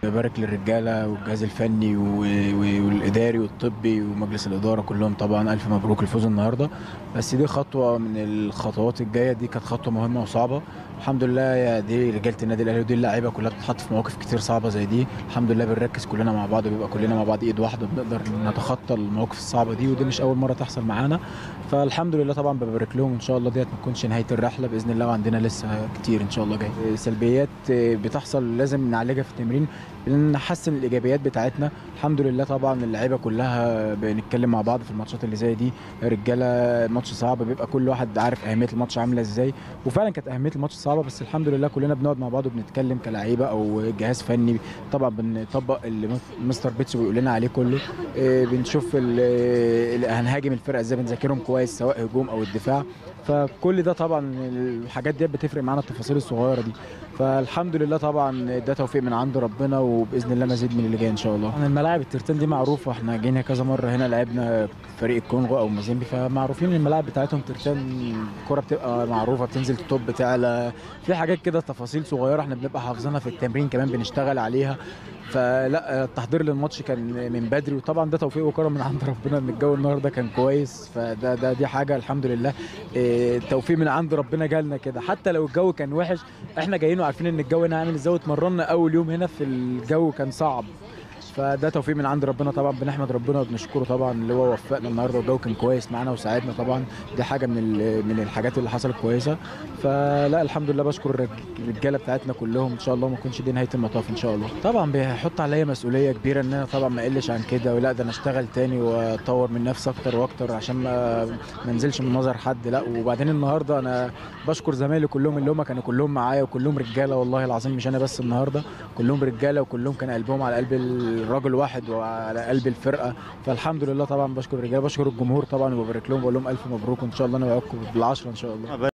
ببارك للرجاله والجهاز الفني والاداري والطبي ومجلس الاداره كلهم، طبعا الف مبروك الفوز النهارده. بس دي خطوه من الخطوات الجايه، دي كانت خطوه مهمه وصعبه. الحمد لله يا دي رجاله النادي الاهلي ودي اللعيبه كلها بتتحط في مواقف كتير صعبه زي دي. الحمد لله بنركز كلنا مع بعض، وبيبقى كلنا مع بعض ايد واحده، بنقدر نتخطى المواقف الصعبه دي، ودي مش اول مره تحصل معانا. فالحمد لله طبعا ببارك لهم، ان شاء الله ديت ما تكونش نهايه الرحله باذن الله، وعندنا لسه كتير ان شاء الله جاي. سلبيات بتحصل لازم نعالجها في التمرين، نحسن الايجابيات بتاعتنا. الحمد لله طبعا اللعيبه كلها بنتكلم مع بعض في الماتشات اللي زي دي. رجاله ماتش صعب بيبقى كل واحد عارف اهميه الماتش عامله ازاي، وفعلا كانت اهميه الماتش صعبه، بس الحمد لله كلنا بنقعد مع بعض وبنتكلم كلاعيبه او جهاز فني. طبعا بنطبق اللي مستر بيتسو بيقول لنا عليه كله. بنشوف هنهاجم الفرقه ازاي، بنذاكرهم كويس سواء هجوم او الدفاع. فكل ده طبعا الحاجات دي بتفرق معانا، التفاصيل الصغيره دي. فالحمد لله طبعا ده توفيق من عند ربنا، وباذن الله مزيد من اللي جاي ان شاء الله. الملاعب الترتان دي معروفه، احنا جينا كذا مره هنا لعبنا فريق الكونغو او مازيمبي، فمعروفين الملاعب بتاعتهم ترتان. الكوره بتبقى معروفه، بتنزل التوب بتعلى، في حاجات كده تفاصيل صغيره احنا بنبقى حافظينها في التمرين، كمان بنشتغل عليها. فلا التحضير للماتش كان من بدري، وطبعا ده توفيق وكرم من عند ربنا ان الجو النهارده كان كويس. دي حاجه الحمد لله، توفيق من عند ربنا جالنا كده. حتى لو الجو كان وحش احنا جايين وعارفين ان الجو هنا عامل ازاي، اتمرنا اول يوم هنا في الجو كان صعب. فده توفيق من عند ربنا، طبعا بنحمد ربنا وبنشكره طبعا اللي هو وفقنا النهارده، والجو كان كويس معانا وساعدنا. طبعا دي حاجه من الحاجات اللي حصلت كويسه. فلا الحمد لله بشكر الرجاله بتاعتنا كلهم، ان شاء الله ما تكونش دي نهايه المطاف ان شاء الله. طبعا بيحط عليا مسؤوليه كبيره ان انا طبعا ما اقلش عن كده، ولا ده انا اشتغل تاني واطور من نفسي اكتر واكتر عشان ما انزلش من نظر حد. لا وبعدين النهارده انا بشكر زمايلي كلهم اللي هم كانوا كلهم معايا، وكلهم رجاله والله العظيم، مش انا بس النهارده، كلهم رجاله وكلهم كان قلبهم على قلب الراجل واحد وعلى قلب الفرقه. فالحمد لله طبعا بشكر الرجاله، بشكر الجمهور طبعا وببارك لهم، بقول لهم الف مبروك، وان شاء الله انا وعدكم بالعشره ان شاء الله.